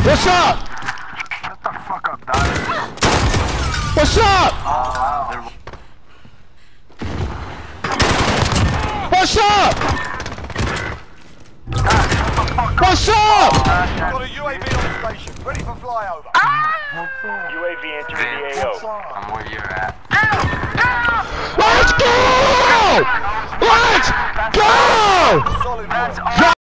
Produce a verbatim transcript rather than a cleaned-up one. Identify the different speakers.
Speaker 1: What's up?
Speaker 2: Shut the fuck up, dog.
Speaker 1: What's up?
Speaker 2: Oh,
Speaker 1: What's up? What's up?
Speaker 3: Got a U A V on station, ready for flyover.
Speaker 4: U A V entering the A O.
Speaker 2: I'm where you're at.
Speaker 1: Let's go! Let's go!
Speaker 3: Solid work.